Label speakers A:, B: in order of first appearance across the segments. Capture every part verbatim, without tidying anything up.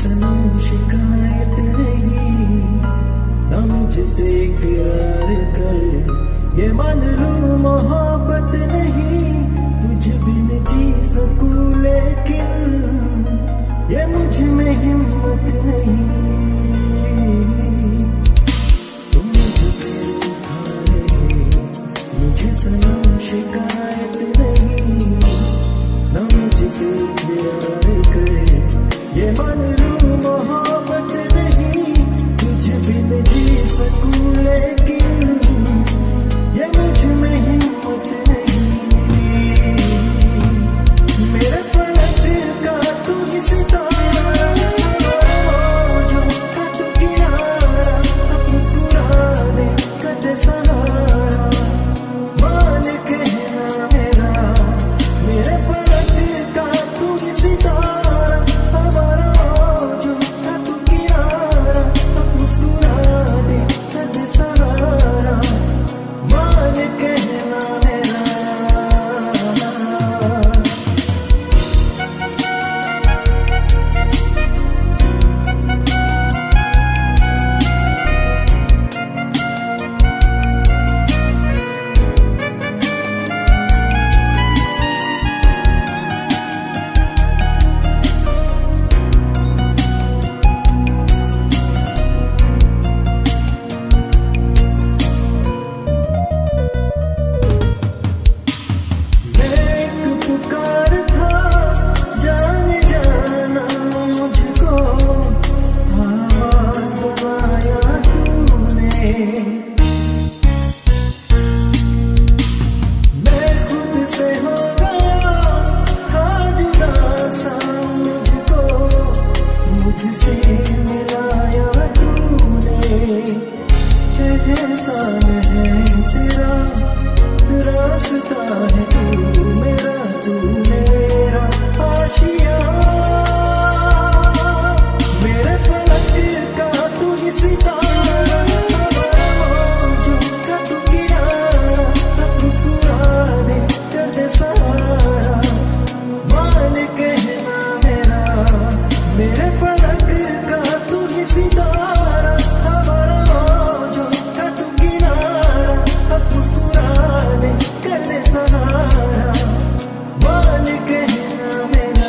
A: सनम शिकायत नहीं, ना मुझसे इकरार कर, ये मान लूं मोहब्बत नहीं, तुझ बिन जी सकूं लेकिन ये मुझ में हिम्मत नहीं। तुम मुझसे उठा रहे, मुझे सनम शिकायत नहीं, ना मुझसे इकरार कर, ये मान लूं मोहब्बत नहीं, तुझ बिन जी सकूं लेकिन ये मुझ में हिम्मत नहीं। मेरे फलक का तू ही सितारा, जो का तू किनारा, मुस्कुरा दे कद सहारा, मान कहना मेरा। मेरे फलक का तू ही सितारा, हमारा जो का तू किनारा, मुस्कुरा दे कद सहारा, मान कहना मेरा। मुझसे मिलाया तूने, एहसान है तेरा, रास्ता है तू मेरा, तू मेरा आशिया। मेरे फलक का तू ही सितारा, जो का तू किनारा, मुस्कुरा दे कर दे सहारा, मान कहना मेरा। मेरे फलक का तू ही सितारा, हमारा जो का तू किनारा, मुस्कुरा दे कर दे सहारा, मान कहना मेरा।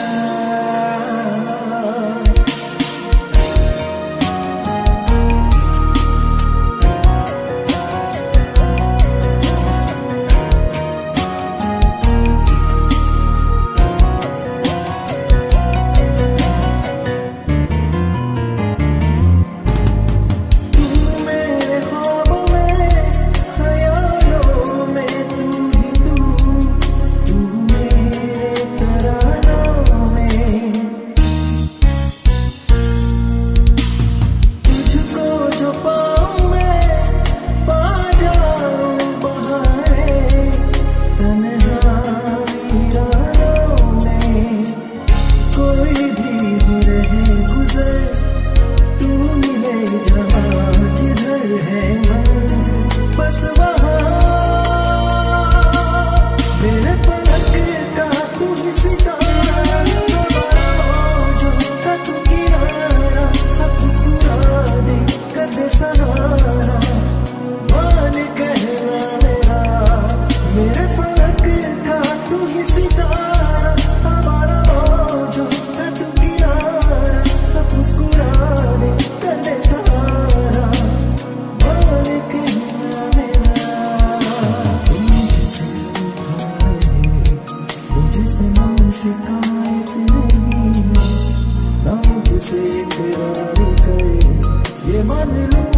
A: शिकायत नहीं, ना मुझसे इकरार कर, ये मान लूं